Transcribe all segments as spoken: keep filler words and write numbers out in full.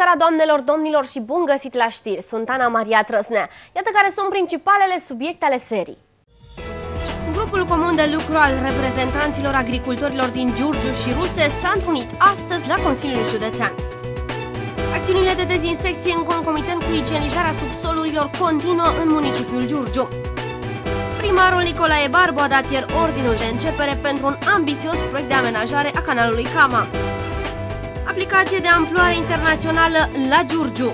seara, doamnelor, domnilor, și bun găsit la știri! Sunt Ana Maria Trăsnea. Iată care sunt principalele subiecte ale serii. Grupul comun de lucru al reprezentanților agricultorilor din Giurgiu și Ruse s-a întrunit astăzi la Consiliul Județean. Acțiunile de dezinsecție în concomitent cu igienizarea subsolurilor continuă în municipiul Giurgiu. Primarul Nicolae Barbu a dat ieri ordinul de începere pentru un ambițios proiect de amenajare a canalului Cama. Aplicație de amploare internațională la Giurgiu.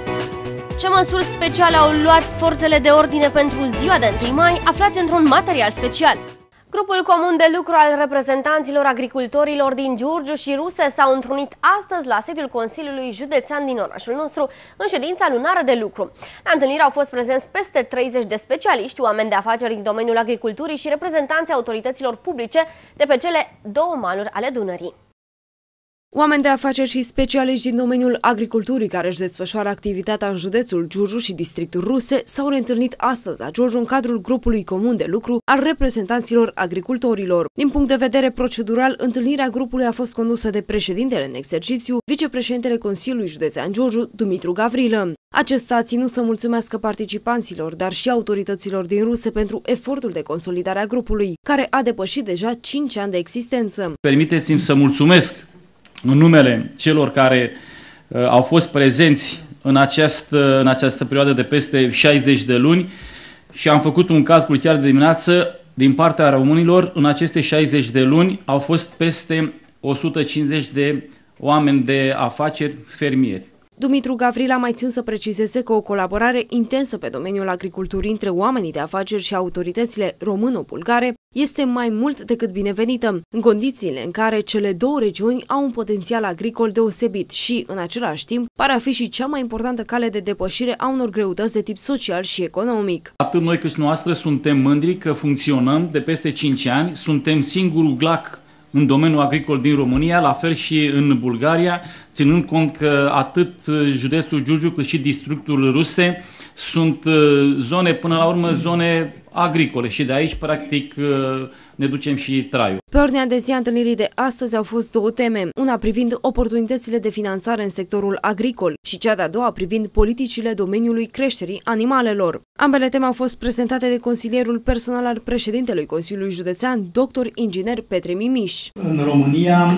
Ce măsuri speciale au luat forțele de ordine pentru ziua de întâi mai, aflați într-un material special. Grupul comun de lucru al reprezentanților agricultorilor din Giurgiu și Ruse s-au întrunit astăzi la sediul Consiliului Județean din orașul nostru, în ședința lunară de lucru. La întâlnire au fost prezenți peste treizeci de specialiști, oameni de afaceri din domeniul agriculturii și reprezentanții autorităților publice de pe cele două maluri ale Dunării. Oameni de afaceri și specialiști din domeniul agriculturii care își desfășoară activitatea în județul Giurgiu și districtul Ruse s-au reîntâlnit astăzi la Giurgiu în cadrul grupului comun de lucru al reprezentanților agricultorilor. Din punct de vedere procedural, întâlnirea grupului a fost condusă de președintele în exercițiu, vicepreședintele Consiliului Județean Giurgiu, Dumitru Gavrilă. Acesta a ținut să mulțumească participanților, dar și autorităților din Ruse pentru efortul de consolidare a grupului, care a depășit deja cinci ani de existență. Permiteți-mi să mulțumesc în numele celor care uh, au fost prezenți în această, în această perioadă de peste șaizeci de luni și am făcut un calcul chiar de dimineață, din partea românilor, în aceste șaizeci de luni au fost peste o sută cincizeci de oameni de afaceri fermieri. Dumitru Gavrilă a mai ținut să precizeze că o colaborare intensă pe domeniul agriculturii între oamenii de afaceri și autoritățile româno-bulgare este mai mult decât binevenită, în condițiile în care cele două regiuni au un potențial agricol deosebit și, în același timp, pare a fi și cea mai importantă cale de depășire a unor greutăți de tip social și economic. Atât noi cât și noastră suntem mândri că funcționăm de peste cinci ani, suntem singurul glac în domeniul agricol din România, la fel și în Bulgaria, ținând cont că atât județul Giurgiu cât și districtul Ruse sunt zone, până la urmă, zone agricole și de aici, practic, ne ducem și traiul. Pe ordinea de zi a întâlnirii de astăzi au fost două teme, una privind oportunitățile de finanțare în sectorul agricol și cea de-a doua privind politicile domeniului creșterii animalelor. Ambele teme au fost prezentate de consilierul personal al președintelui Consiliului Județean, doctor inginer Petre Mimiș. În România,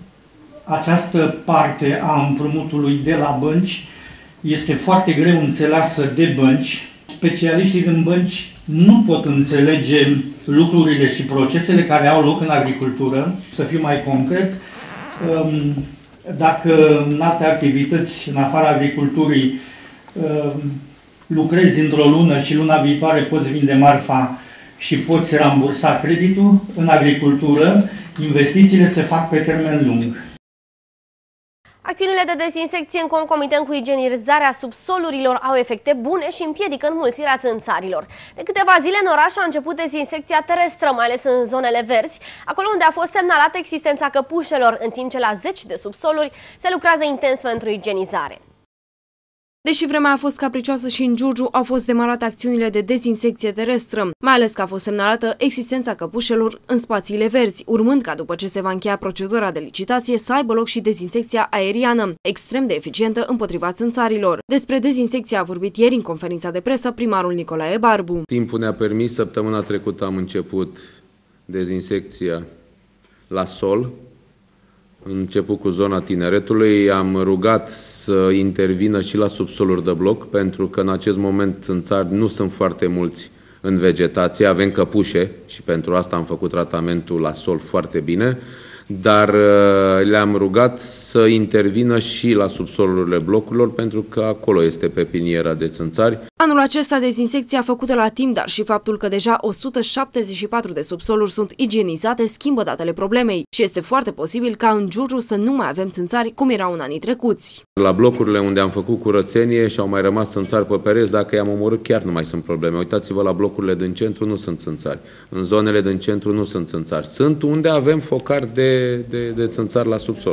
această parte a împrumutului de la bănci este foarte greu înțeleasă de bănci. Specialiștii din bănci nu pot înțelege lucrurile și procesele care au loc în agricultură. Să fiu mai concret, dacă în alte activități, în afara agriculturii, lucrezi într-o lună și luna viitoare poți vinde marfa și poți rambursa creditul, în agricultură investițiile se fac pe termen lung. Acțiunile de dezinsecție în concomitent cu igienizarea subsolurilor au efecte bune și împiedică înmulțirea țânțarilor. De câteva zile în oraș a început dezinsecția terestră, mai ales în zonele verzi, acolo unde a fost semnalată existența căpușelor, în timp ce la zeci de subsoluri se lucrează intens pentru igienizare. Deși vremea a fost capricioasă și în Giurgiu, au fost demarate acțiunile de dezinsecție terestră, mai ales că a fost semnalată existența căpușelor în spațiile verzi, urmând ca după ce se va încheia procedura de licitație să aibă loc și dezinsecția aeriană, extrem de eficientă împotriva țânțarilor. Despre dezinsecție a vorbit ieri în conferința de presă primarul Nicolae Barbu. Timpul ne-a permis, săptămâna trecută am început dezinsecția la sol. Am început cu zona Tineretului, am rugat să intervină și la subsoluri de bloc, pentru că în acest moment în țară nu sunt foarte mulți în vegetație, avem căpușe și pentru asta am făcut tratamentul la sol foarte bine, dar le-am rugat să intervină și la subsolurile blocurilor, pentru că acolo este pepiniera de țânțari. Anul acesta dezinsecția făcută la timp, dar și faptul că deja o sută șaptezeci și patru de subsoluri sunt igienizate schimbă datele problemei și este foarte posibil ca în Giurgiu să nu mai avem țânțari cum erau în anii trecuți. La blocurile unde am făcut curățenie și au mai rămas țânțari pe pereți, dacă i-am omorât chiar nu mai sunt probleme. Uitați-vă la blocurile din centru, nu sunt țânțari. În zonele din centru nu sunt țânțari. Sunt unde avem focari de, de, de țânțari la subsol.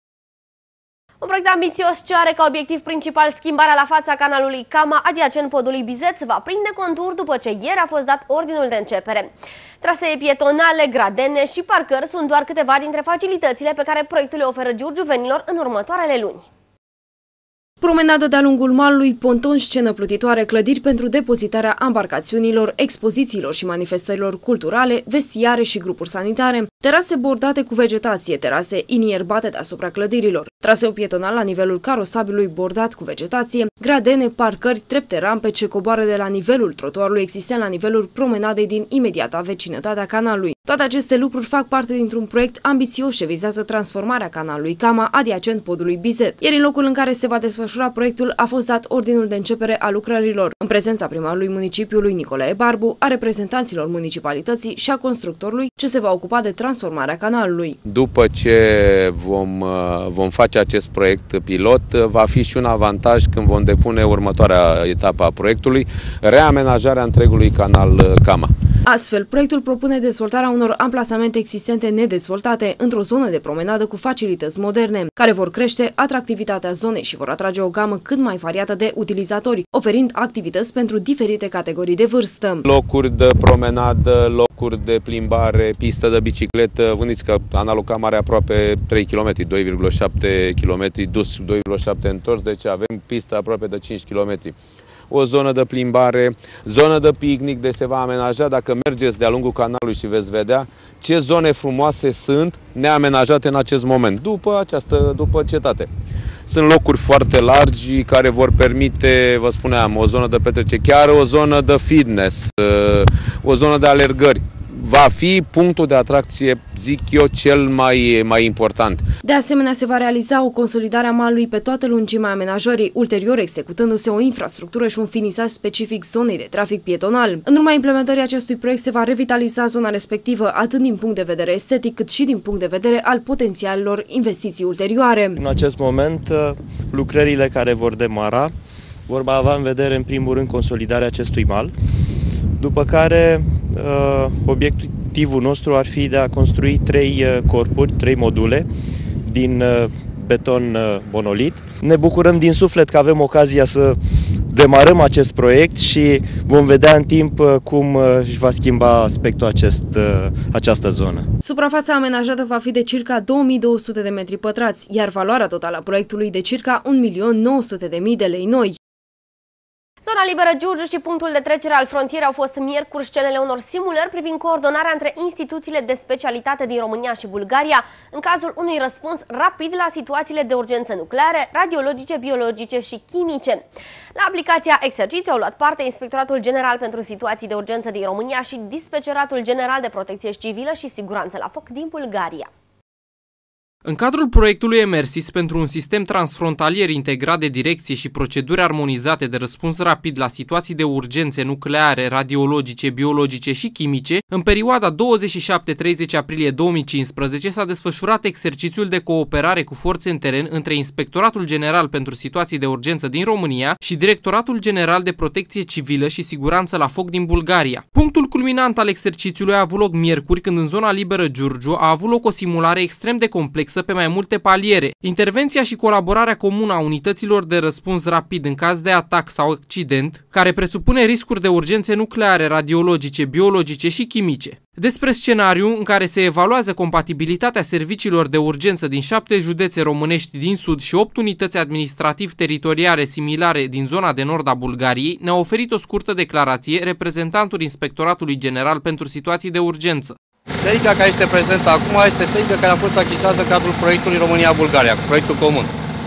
Un proiect ambițios ce are ca obiectiv principal schimbarea la fața canalului Cama, adiacent podului Bizeț, va prinde contur după ce ieri a fost dat ordinul de începere. Trasee pietonale, gradene și parcări sunt doar câteva dintre facilitățile pe care proiectul le oferă giurgiuvenilor în următoarele luni. Promenadă de-a lungul malului, ponton, scenă plutitoare, clădiri pentru depozitarea ambarcațiunilor, expozițiilor și manifestărilor culturale, vestiare și grupuri sanitare, terase bordate cu vegetație, terase inierbate deasupra clădirilor, traseu pietonal la nivelul carosabilului bordat cu vegetație, gradene, parcări, trepte, rampe ce coboară de la nivelul trotuarului existent la nivelul promenadei din imediata vecinătatea canalului. Toate aceste lucruri fac parte dintr-un proiect ambițios ce vizează transformarea canalului Cama adiacent podului Bizet. Iar în locul în care se va desfășura proiectul a fost dat ordinul de începere a lucrărilor, în prezența primarului municipiului Nicolae Barbu, a reprezentanților municipalității și a constructorului ce se va ocupa de transformarea canalului. După ce vom, vom face acest proiect pilot, va fi și un avantaj când vom depune următoarea etapă a proiectului, reamenajarea întregului canal Cama. Astfel, proiectul propune dezvoltarea unor amplasamente existente nedezvoltate într-o zonă de promenadă cu facilități moderne, care vor crește atractivitatea zonei și vor atrage o gamă cât mai variată de utilizatori, oferind activități pentru diferite categorii de vârstă. Locuri de promenadă, locuri de plimbare, pistă de bicicletă. Vândiți că canalul Cama are aproape trei kilometri, doi virgulă șapte kilometri dus, doi virgulă șapte întors, deci avem pistă aproape de cinci kilometri. O zonă de plimbare, zonă de picnic, de se va amenaja dacă mergeți de-a lungul canalului și veți vedea ce zone frumoase sunt neamenajate în acest moment, după această, după cetate. Sunt locuri foarte largi care vor permite, vă spuneam, o zonă de petrecere, chiar o zonă de fitness, o zonă de alergări. Va fi punctul de atracție, zic eu, cel mai, mai important. De asemenea, se va realiza o consolidare a malului pe toată lungimea amenajării, ulterior executându-se o infrastructură și un finisaj specific zonei de trafic pietonal. În urma implementării acestui proiect se va revitaliza zona respectivă, atât din punct de vedere estetic, cât și din punct de vedere al potențialelor investiții ulterioare. În acest moment, lucrările care vor demara vor avea în vedere, în primul rând, consolidarea acestui mal, după care obiectivul nostru ar fi de a construi trei corpuri, trei module din beton monolit. Ne bucurăm din suflet că avem ocazia să demarăm acest proiect și vom vedea în timp cum își va schimba aspectul acest, această zonă. Suprafața amenajată va fi de circa două mii două sute de metri pătrați, iar valoarea totală a proiectului de circa un milion nouă sute de mii de lei noi. Zona liberă Giurgiu și punctul de trecere al frontierei au fost miercuri scenele unor simulări privind coordonarea între instituțiile de specialitate din România și Bulgaria în cazul unui răspuns rapid la situațiile de urgență nucleare, radiologice, biologice și chimice. La aplicația exercițiu au luat parte Inspectoratul General pentru Situații de Urgență din România și Dispeceratul General de Protecție Civilă și Siguranță la Foc din Bulgaria. În cadrul proiectului Emersis pentru un sistem transfrontalier integrat de direcție și proceduri armonizate de răspuns rapid la situații de urgențe nucleare, radiologice, biologice și chimice, în perioada douăzeci și șapte - treizeci aprilie două mii cincisprezece s-a desfășurat exercițiul de cooperare cu forțe în teren între Inspectoratul General pentru Situații de Urgență din România și Directoratul General de Protecție Civilă și Siguranță la Foc din Bulgaria. Punctul culminant al exercițiului a avut loc miercuri, când în zona liberă Giurgiu a avut loc o simulare extrem de complexă pe mai multe paliere. Intervenția și colaborarea comună a unităților de răspuns rapid în caz de atac sau accident, care presupune riscuri de urgențe nucleare, radiologice, biologice și chimice. Despre scenariu în care se evaluează compatibilitatea serviciilor de urgență din șapte județe românești din sud și opt unități administrativ-teritoriale similare din zona de nord a Bulgariei, ne-a oferit o scurtă declarație reprezentantul Inspectoratului General pentru Situații de Urgență. Tehnica care este prezentă acum este tehnica care a fost achiziționată în cadrul proiectului România-Bulgaria, proiectul comun.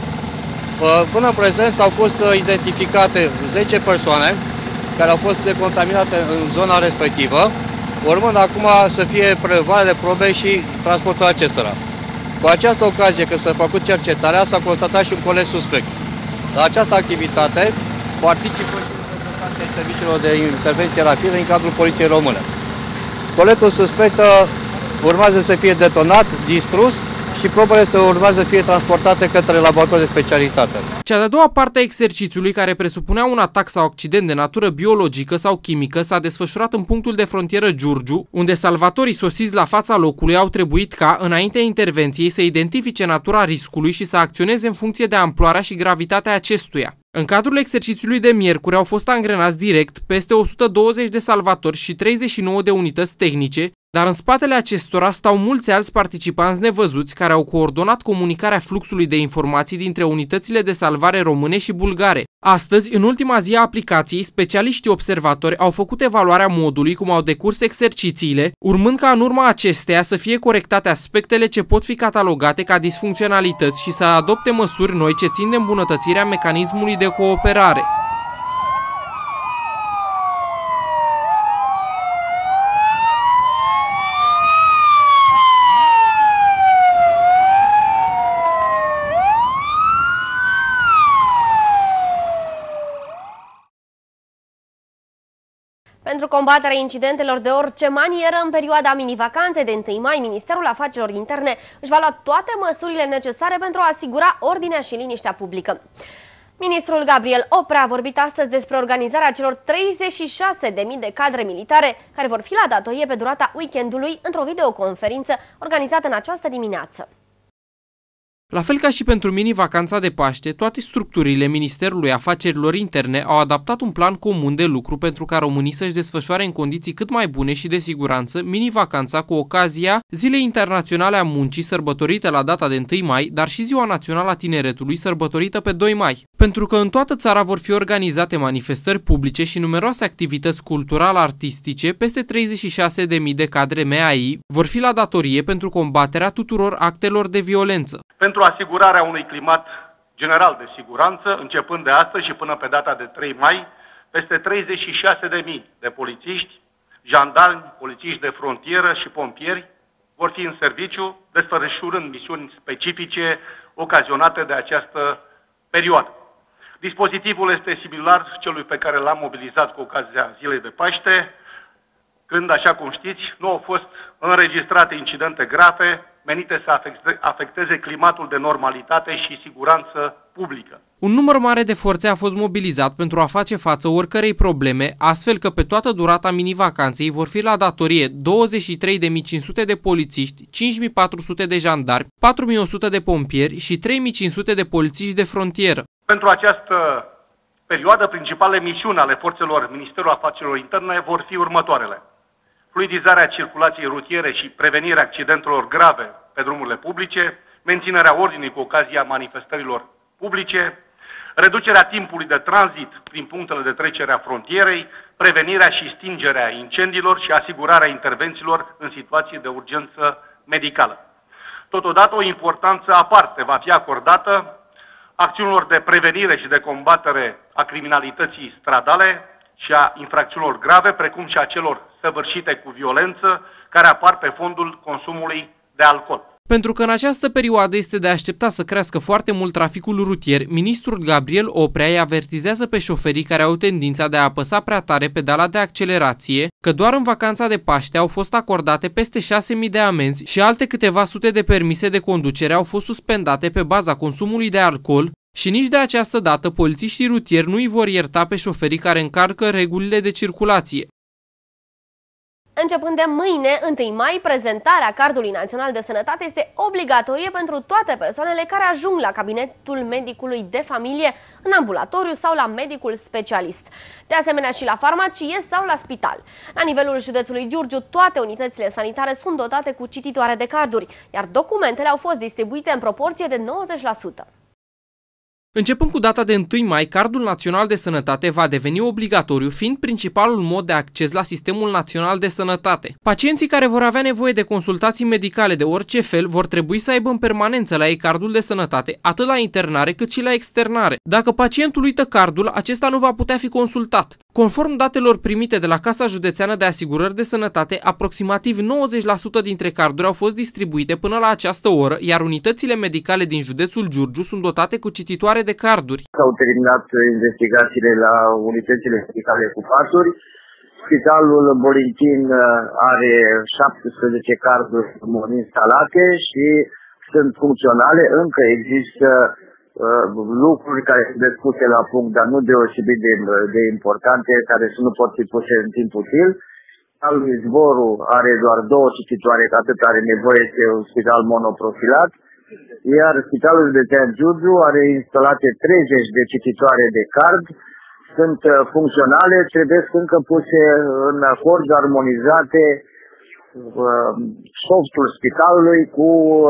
Până în prezent au fost identificate zece persoane care au fost decontaminate în zona respectivă, urmând acum să fie prelevare de probe și transportul acestora. Cu această ocazie, când s-a făcut cercetarea, s-a constatat și un coleg suspect. La această activitate participă și reprezentanții serviciilor de intervenție rapidă în cadrul Poliției Române. Coletul suspect urmează să fie detonat, distrus și probele urmează să fie transportate către laborator de specialitate. Cea de-a doua parte a exercițiului, care presupunea un atac sau accident de natură biologică sau chimică, s-a desfășurat în punctul de frontieră Giurgiu, unde salvatorii sosiți la fața locului au trebuit ca, înaintea intervenției, să identifice natura riscului și să acționeze în funcție de amploarea și gravitatea acestuia. În cadrul exercițiului de miercuri au fost angrenați direct peste o sută douăzeci de salvatori și treizeci și nouă de unități tehnice, Dar în spatele acestora stau mulți alți participanți nevăzuți care au coordonat comunicarea fluxului de informații dintre unitățile de salvare române și bulgare. Astăzi, în ultima zi a aplicației, specialiștii observatori au făcut evaluarea modului cum au decurs exercițiile, urmând ca în urma acesteia să fie corectate aspectele ce pot fi catalogate ca disfuncționalități și să adopte măsuri noi ce țin de îmbunătățirea mecanismului de cooperare. Pentru combaterea incidentelor de orice manieră, în perioada mini-vacanței de întâi mai, Ministerul Afacerilor Interne își va lua toate măsurile necesare pentru a asigura ordinea și liniștea publică. Ministrul Gabriel Oprea a vorbit astăzi despre organizarea celor treizeci și șase de mii de cadre militare care vor fi la datorie pe durata weekendului într-o videoconferință organizată în această dimineață. La fel ca și pentru mini-vacanța de Paște, toate structurile Ministerului Afacerilor Interne au adaptat un plan comun de lucru pentru ca românii să-și desfășoare în condiții cât mai bune și de siguranță mini-vacanța cu ocazia Zilei Internaționale a Muncii sărbătorită la data de întâi mai, dar și Ziua Națională a Tineretului sărbătorită pe doi mai. Pentru că în toată țara vor fi organizate manifestări publice și numeroase activități cultural-artistice, peste treizeci și șase de mii de cadre M A I vor fi la datorie pentru combaterea tuturor actelor de violență. Pentru asigurarea unui climat general de siguranță, începând de astăzi și până pe data de trei mai, peste treizeci și șase de mii de polițiști, jandarmi, polițiști de frontieră și pompieri vor fi în serviciu, desfășurând misiuni specifice ocazionate de această perioadă. Dispozitivul este similar celui pe care l-am mobilizat cu ocazia Zilei de Paște, când, așa cum știți, nu au fost înregistrate incidente grave menite să afecteze climatul de normalitate și siguranță publică. Un număr mare de forțe a fost mobilizat pentru a face față oricărei probleme, astfel că pe toată durata mini-vacanței vor fi la datorie douăzeci și trei de mii cinci sute de polițiști, cinci mii patru sute de jandarmi, patru mii o sută de pompieri și trei mii cinci sute de polițiști de frontieră. Pentru această perioadă, principalele misiuni ale forțelor Ministerului Afacerilor Interne vor fi următoarele: fluidizarea circulației rutiere și prevenirea accidentelor grave pe drumurile publice, menținerea ordinii cu ocazia manifestărilor publice, reducerea timpului de tranzit prin punctele de trecere a frontierei, prevenirea și stingerea incendiilor și asigurarea intervențiilor în situații de urgență medicală. Totodată, o importanță aparte va fi acordată acțiunilor de prevenire și de combatere a criminalității stradale și a infracțiunilor grave, precum și a celor săvârșite cu violență, care apar pe fondul consumului de alcool. Pentru că în această perioadă este de așteptat să crească foarte mult traficul rutier, ministrul Gabriel Oprea îi avertizează pe șoferii care au tendința de a apăsa prea tare pedala de accelerație că doar în vacanța de Paște au fost acordate peste șase mii de amenzi și alte câteva sute de permise de conducere au fost suspendate pe baza consumului de alcool și nici de această dată polițiștii rutieri nu îi vor ierta pe șoferii care încalcă regulile de circulație. Începând de mâine, întâi mai, prezentarea Cardului Național de Sănătate este obligatorie pentru toate persoanele care ajung la cabinetul medicului de familie, în ambulatoriu sau la medicul specialist. De asemenea și la farmacie sau la spital. La nivelul județului Giurgiu, toate unitățile sanitare sunt dotate cu cititoare de carduri, iar documentele au fost distribuite în proporție de nouăzeci la sută. Începând cu data de întâi mai, Cardul Național de Sănătate va deveni obligatoriu, fiind principalul mod de acces la Sistemul Național de Sănătate. Pacienții care vor avea nevoie de consultații medicale de orice fel vor trebui să aibă în permanență la ei cardul de sănătate, atât la internare cât și la externare. Dacă pacientul uită cardul, acesta nu va putea fi consultat. Conform datelor primite de la Casa Județeană de Asigurări de Sănătate, aproximativ nouăzeci la sută dintre carduri au fost distribuite până la această oră, iar unitățile medicale din județul Giurgiu sunt dotate cu cititoare de carduri. S-au terminat investigațiile la unitățile medicale cu paturi. Spitalul Bolintin are șaptesprezece carduri instalate și sunt funcționale. Încă există uh, lucruri care sunt puse la punct, dar nu deosebit de, de importante, care nu pot fi puse în timp util. Spitalul Izvoru are doar două cititoare, că atât are nevoie, este un spital monoprofilat. Iar Spitalul Județean Giurgiu are instalate treizeci de cititoare de card, sunt funcționale, trebuie încă puse în acord, armonizate softul spitalului, cu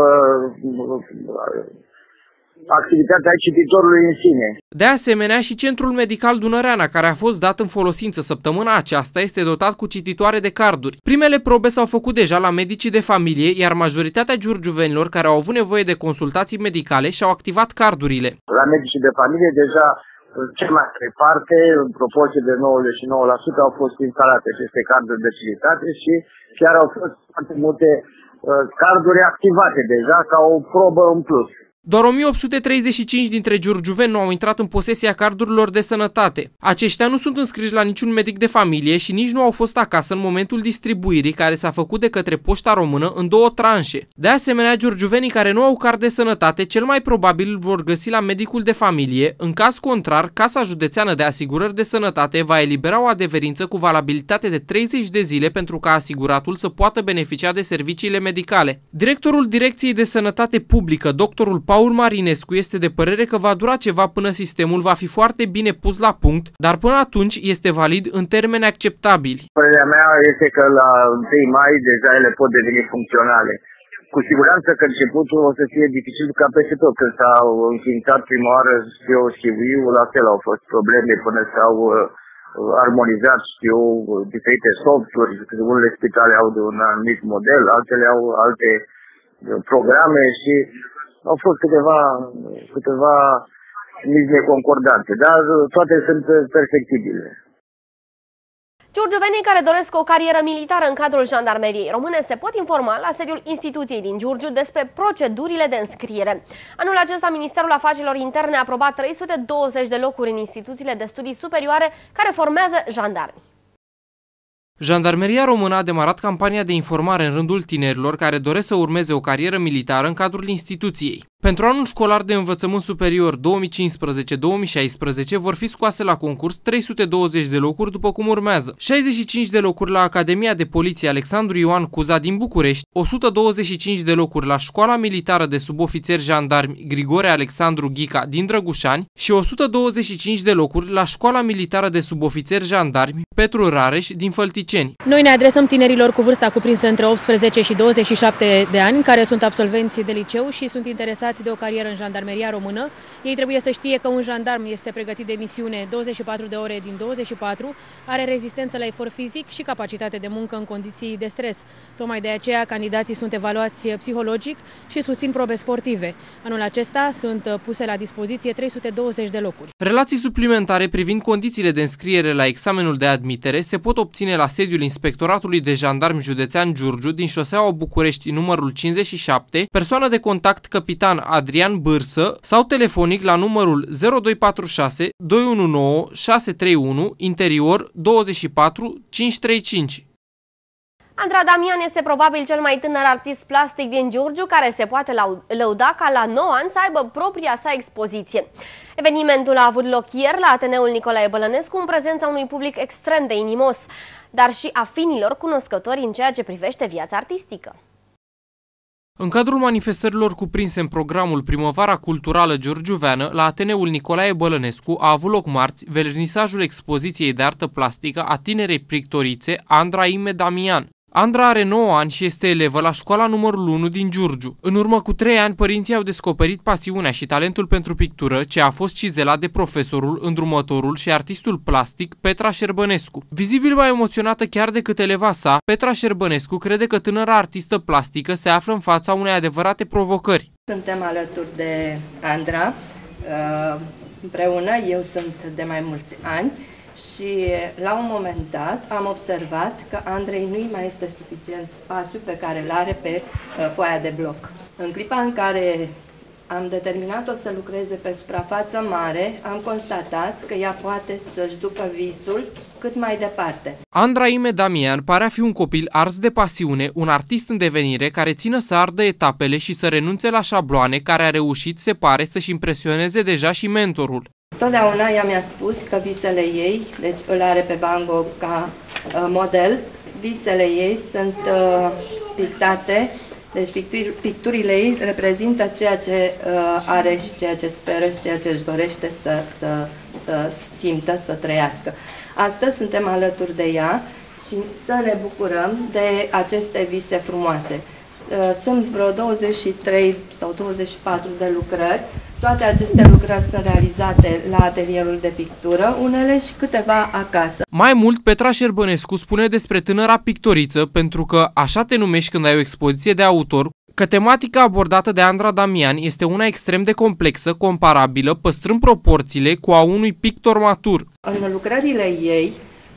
activitatea cititorului în sine. De asemenea, și Centrul Medical Dunăreana, care a fost dat în folosință săptămâna aceasta, este dotat cu cititoare de carduri. Primele probe s-au făcut deja la medicii de familie, iar majoritatea giurgiuvenilor care au avut nevoie de consultații medicale și-au activat cardurile. La medicii de familie deja cel mai mare parte, în proporție de nouăzeci și nouă la sută, au fost instalate aceste carduri de cititate și chiar au fost foarte multe uh, carduri activate deja ca o probă în plus. Doar o mie opt sute treizeci și cinci dintre giurgiuveni nu au intrat în posesia cardurilor de sănătate. Aceștia nu sunt înscriși la niciun medic de familie și nici nu au fost acasă în momentul distribuirii, care s-a făcut de către Poșta Română în două tranșe. De asemenea, giurgiuvenii care nu au card de sănătate cel mai probabil îl vor găsi la medicul de familie. În caz contrar, Casa Județeană de Asigurări de Sănătate va elibera o adeverință cu valabilitate de treizeci de zile pentru ca asiguratul să poată beneficia de serviciile medicale. Directorul Direcției de Sănătate Publică, doctorul Paul Marinescu, este de părere că va dura ceva până sistemul va fi foarte bine pus la punct, dar până atunci este valid în termeni acceptabili. Părerea mea este că la întâi mai deja ele pot deveni funcționale. Cu siguranță că începutul o să fie dificil ca peste tot. Când s-au înființat prima oară, știu, știu, la fel au fost probleme până s-au armonizat, știu, diferite softuri. Unele spitale au de un anumit model, altele au alte programe și au fost câteva, câteva mici neconcordante, dar toate sunt perfectibile. Giurgiuvenii care doresc o carieră militară în cadrul Jandarmeriei Române se pot informa la sediul instituției din Giurgiu despre procedurile de înscriere. Anul acesta, Ministerul Afacerilor Interne a aprobat trei sute douăzeci de locuri în instituțiile de studii superioare care formează jandarmi. Jandarmeria Română a demarat campania de informare în rândul tinerilor care doresc să urmeze o carieră militară în cadrul instituției. Pentru anul școlar de învățământ superior două mii cincisprezece două mii șaisprezece vor fi scoase la concurs trei sute douăzeci de locuri după cum urmează: șaizeci și cinci de locuri la Academia de Poliție Alexandru Ioan Cuza din București, o sută douăzeci și cinci de locuri la Școala Militară de Subofițeri Jandarmi Grigore Alexandru Ghica din Drăgușani și o sută douăzeci și cinci de locuri la Școala Militară de Subofițeri Jandarmi Petru Rareș din Fălticeni. Noi ne adresăm tinerilor cu vârsta cuprinsă între optsprezece și douăzeci și șapte de ani, care sunt absolvenți de liceu și sunt interesați de o carieră în Jandarmeria Română. Ei trebuie să știe că un jandarm este pregătit de misiune douăzeci și patru de ore din douăzeci și patru, are rezistență la efort fizic și capacitate de muncă în condiții de stres. Tocmai de aceea, candidații sunt evaluați psihologic și susțin probe sportive. Anul acesta sunt puse la dispoziție trei sute douăzeci de locuri. Relații suplimentare privind condițiile de înscriere la examenul de admitere se pot obține la sediul Inspectoratului de Jandarmi Județean Giurgiu din șoseaua București numărul cincizeci și șapte, persoană de contact capitan Adrian Bârsă, sau telefonic la numărul zero doi patru șase doi unu nouă șase trei unu, interior douăzeci și patru cinci trei cinci. Andra Damian este probabil cel mai tânăr artist plastic din Giurgiu care se poate lăuda ca la nouă ani să aibă propria sa expoziție. Evenimentul a avut loc ieri la Ateneul Nicolae Bălănescu în prezența unui public extrem de inimos, dar și a finilor cunoscători în ceea ce privește viața artistică. În cadrul manifestărilor cuprinse în programul Primăvara Culturală Giurgiuveană, la Ateneul Nicolae Bălănescu a avut loc marți vernisajul expoziției de artă plastică a tinerei pictorițe Andra Ime Damian. Andra are nouă ani și este elevă la școala numărul unu din Giurgiu. În urmă cu trei ani, părinții au descoperit pasiunea și talentul pentru pictură, ce a fost cizelat de profesorul, îndrumătorul și artistul plastic Petra Șerbănescu. Vizibil mai emoționată chiar decât eleva sa, Petra Șerbănescu crede că tânăra artistă plastică se află în fața unei adevărate provocări. Suntem alături de Andra, împreună, eu sunt de mai mulți ani. Și la un moment dat am observat că Andrei nu-i mai este suficient spațiu pe care îl are pe uh, foaia de bloc. În clipa în care am determinat-o să lucreze pe suprafață mare, am constatat că ea poate să-și ducă visul cât mai departe. Andra Ime Damian pare a fi un copil ars de pasiune, un artist în devenire care țină să ardă etapele și să renunțe la șabloane, care a reușit, se pare, să-și impresioneze deja și mentorul. Totdeauna ea mi-a spus că visele ei, deci îl are pe Van Gogh ca uh, model, visele ei sunt uh, pictate, deci picturi, picturile ei reprezintă ceea ce uh, are și ceea ce speră și ceea ce își dorește să, să, să simtă, să trăiască. Astăzi suntem alături de ea și să ne bucurăm de aceste vise frumoase. Sunt vreo douăzeci și trei sau douăzeci și patru de lucrări. Toate aceste lucrări sunt realizate la atelierul de pictură, unele și câteva acasă. Mai mult, Petra Șerbănescu spune despre tânăra pictoriță, pentru că așa te numești când ai o expoziție de autor, că tematica abordată de Andra Damian este una extrem de complexă, comparabilă, păstrând proporțiile cu a unui pictor matur. În lucrările ei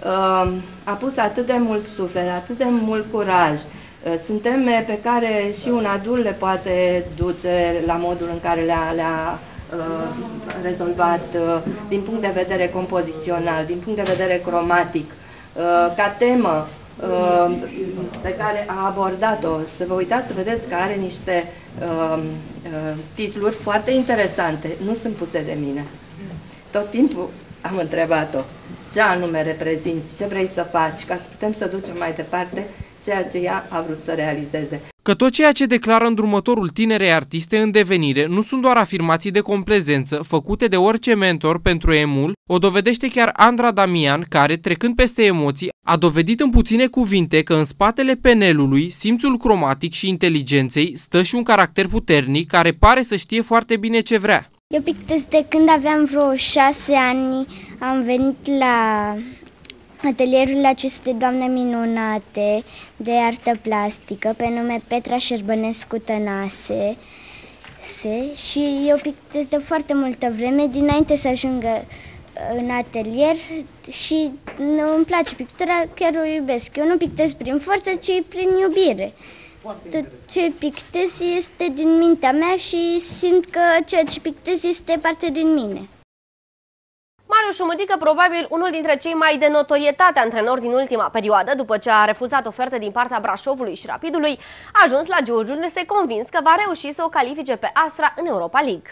a pus atât de mult suflet, atât de mult curaj. Sunt teme pe care și un adult le poate duce la modul în care le-a le-a uh, rezolvat uh, din punct de vedere compozițional, din punct de vedere cromatic, uh, ca temă uh, pe care a abordat-o. Să vă uitați să vedeți că are niște uh, uh, titluri foarte interesante, nu sunt puse de mine. Tot timpul am întrebat-o ce anume reprezinți, ce vrei să faci, ca să putem să ducem mai departe ceea ce ea a vrut să realizeze. Că tot ceea ce declară îndrumătorul tinerei artiste în devenire nu sunt doar afirmații de complezență făcute de orice mentor pentru emul, o dovedește chiar Andra Damian, care, trecând peste emoții, a dovedit în puține cuvinte că în spatele penelului, simțul cromatic și inteligenței stă și un caracter puternic care pare să știe foarte bine ce vrea. Eu pictez de când aveam vreo șase ani, am venit la atelierul acestei doamne minunate de artă plastică, pe nume Petra Șerbănescu Tănase, se, și eu pictez de foarte multă vreme, dinainte să ajungă în atelier, și îmi place pictura, chiar o iubesc. Eu nu pictez prin forță, ci prin iubire. Tot ce pictez este din mintea mea și simt că ceea ce pictez este parte din mine. Marius Șumudică, probabil unul dintre cei mai de notorietate antrenori din ultima perioadă, după ce a refuzat oferte din partea Brașovului și Rapidului, a ajuns la Giurgiu, unde se convins că va reuși să o califice pe Astra în Europa League.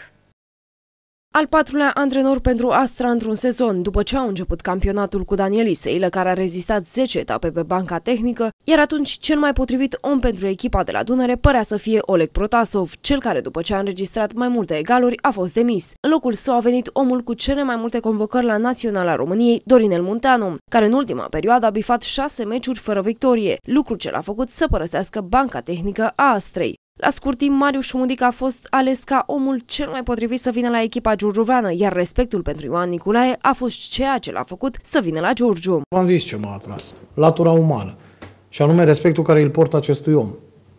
Al patrulea antrenor pentru Astra într-un sezon, după ce au început campionatul cu Daniel Iseilă, care a rezistat zece etape pe banca tehnică, iar atunci cel mai potrivit om pentru echipa de la Dunăre părea să fie Oleg Protasov, cel care, după ce a înregistrat mai multe egaluri, a fost demis. În locul său a venit omul cu cele mai multe convocări la Naționala României, Dorinel Munteanu, care în ultima perioadă a bifat șase meciuri fără victorie, lucru ce l-a făcut să părăsească banca tehnică a Astrei. La scurt timp, Marius Șumudică a fost ales ca omul cel mai potrivit să vină la echipa giurgiuveană, iar respectul pentru Ioan Niculae a fost ceea ce l-a făcut să vină la Giurgiu. V-am zis ce m-a atras, latura umană, și anume respectul care îl port acestui om.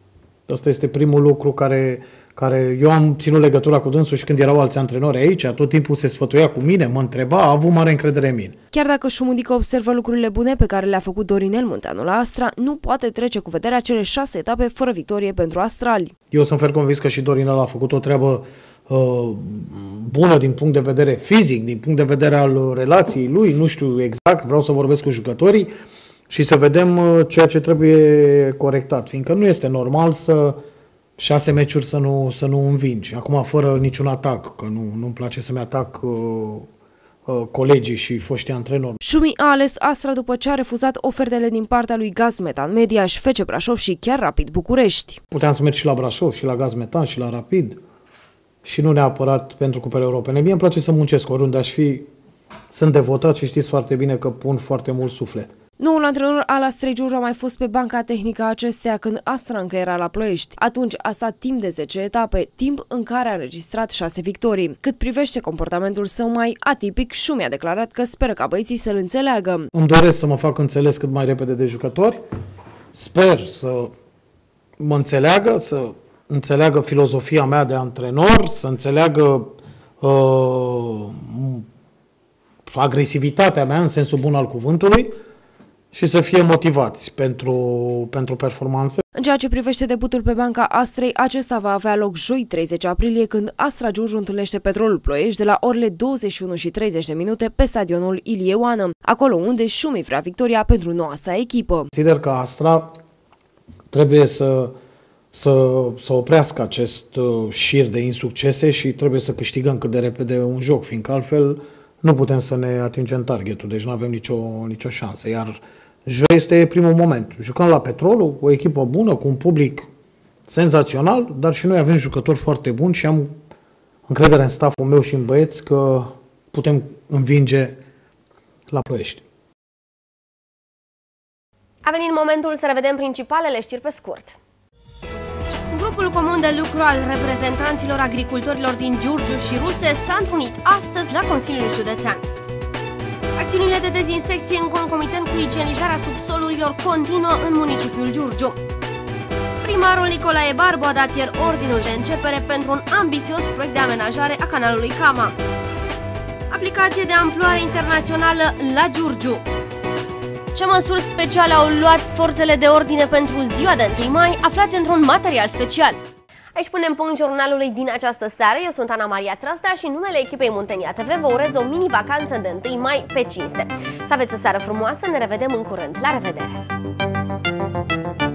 Asta este primul lucru care, care eu am ținut legătura cu dânsul și când erau alți antrenori aici, tot timpul se sfătuia cu mine, mă întreba, a avut mare încredere în mine. Chiar dacă Șumudică observă lucrurile bune pe care le-a făcut Dorinel Munteanu la Astra, nu poate trece cu vederea cele șase etape fără victorie pentru astrali. Eu sunt fer convins că și Dorinel a făcut o treabă uh, bună din punct de vedere fizic, din punct de vedere al relației lui, nu știu exact, vreau să vorbesc cu jucătorii și să vedem uh, ceea ce trebuie corectat, fiindcă nu este normal să șase meciuri să nu, să nu învingi. Acum fără niciun atac, că nu, nu-mi place să-mi atac uh, uh, colegii și foștii antrenori. Șumi a ales Astra după ce a refuzat ofertele din partea lui Gaz Metan Mediaș, F C Brașov și chiar Rapid București. Puteam să merg și la Brașov, și la Gaz Metan, și la Rapid, și nu neapărat pentru cupele europene. Mie îmi place să muncesc oriunde aș fi, sunt devotat și știți foarte bine că pun foarte mult suflet. Noul antrenor al Astrei Giurgiu a mai fost pe banca tehnică a acesteia când Astra încă era la Ploiești. Atunci a stat timp de zece etape, timp în care a înregistrat șase victorii. Cât privește comportamentul său mai atipic, Șumi a declarat că speră ca băieții să-l înțeleagă. Îmi doresc să mă fac înțeles cât mai repede de jucători. Sper să mă înțeleagă, să înțeleagă filozofia mea de antrenor, să înțeleagă uh, agresivitatea mea în sensul bun al cuvântului și să fie motivați pentru, pentru performanțe. În ceea ce privește debutul pe banca Astrei, acesta va avea loc joi treizeci aprilie, când Astra Giurgiu întâlnește Petrolul Ploiești de la orele douăzeci și unu și treizeci de minute pe stadionul Ilie Oană, acolo unde Șumi vrea victoria pentru noua sa echipă. Consider că Astra trebuie să, să, să oprească acest uh, șir de insuccese și trebuie să câștigăm cât de repede un joc, fiindcă altfel nu putem să ne atingem targetul, deci nu avem nicio, nicio șansă. Iar joi este primul moment. Jucăm la Petrolul, o echipă bună, cu un public senzațional, dar și noi avem jucători foarte buni și am încredere în stafful meu și în băieți că putem învinge la Ploiești. A venit momentul să revedem principalele știri pe scurt. Grupul comun de lucru al reprezentanților agricultorilor din Giurgiu și Ruse s-a întrunit astăzi la Consiliul Județean. Acțiunile de dezinsecție în concomitent cu igienizarea subsolurilor continuă în municipiul Giurgiu. Primarul Nicolae Barbu a dat ieri ordinul de începere pentru un ambițios proiect de amenajare a canalului Cama. Aplicație de amploare internațională la Giurgiu. Ce măsuri speciale au luat forțele de ordine pentru ziua de întâi mai, aflați într-un material special. Aici punem punct jurnalului din această seară. Eu sunt Ana Maria Trăstea și în numele echipei Muntenia T V vă urez o mini-vacanță de întâi mai pe cinste. Să aveți o seară frumoasă, ne revedem în curând. La revedere!